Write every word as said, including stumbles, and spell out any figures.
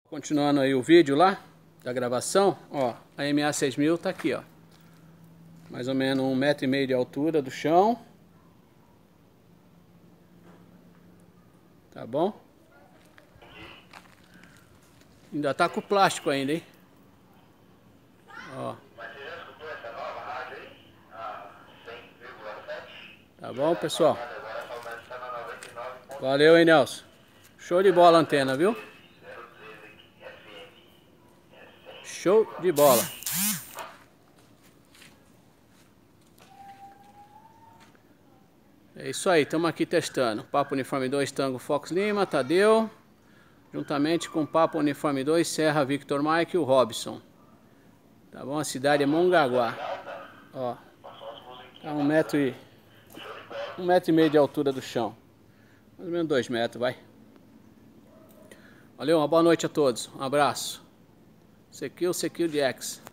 Continuando aí o vídeo lá, da gravação, ó, a M A seis mil tá aqui, ó. Mais ou menos um metro e meio de altura do chão. Tá bom? Ainda tá com plástico ainda, hein? Ó. Tá bom, pessoal? Valeu, hein, Nelson? Show de bola a antena, viu? Show de bola. É isso aí, estamos aqui testando. Papo Uniforme dois, Tango Fox Lima, Tadeu. Juntamente com Papo Uniforme dois, Serra Victor Mike e o Robson. Tá bom? A cidade é Mongaguá. Ó. Tá um metro e... Um metro e meio de altura do chão. Mais ou menos dois metros, vai. Valeu, uma boa noite a todos. Um abraço. Secure, Secure X.